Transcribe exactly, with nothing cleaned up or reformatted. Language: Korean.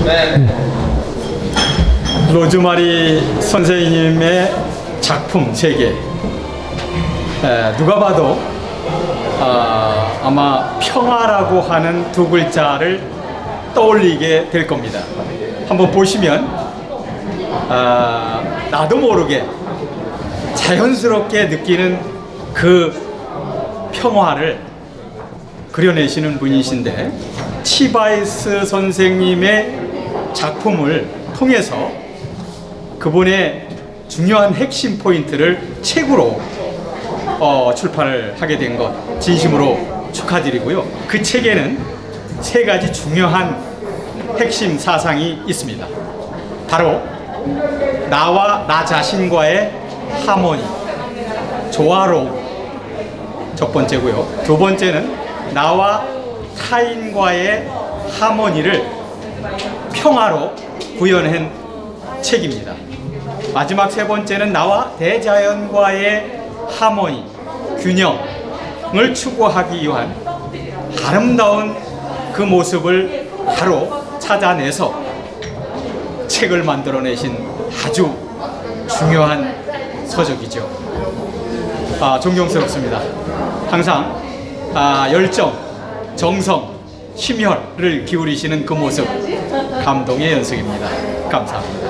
네. 로즈마리 선생님의 작품 세계, 누가 봐도 어, 아마 평화라고 하는 두 글자를 떠올리게 될 겁니다. 한번 보시면 어, 나도 모르게 자연스럽게 느끼는 그 평화를 그려내시는 분이신데, 치바이스 선생님의 작품을 통해서 그분의 중요한 핵심 포인트를 책으로 어, 출판을 하게 된 것 진심으로 축하드리고요. 그 책에는 세 가지 중요한 핵심 사상이 있습니다. 바로 나와 나 자신과의 하모니, 조화로움, 첫 번째고요. 두 번째는 나와 타인과의 하모니를 평화로 구현한 책입니다. 마지막 세 번째는 나와 대자연과의 하모니, 균형을 추구하기 위한 아름다운 그 모습을 바로 찾아내서 책을 만들어내신 아주 중요한 서적이죠. 아, 존경스럽습니다. 항상 아, 열정, 정성, 심혈을 기울이시는 그 모습, 감동의 연속입니다. 감사합니다.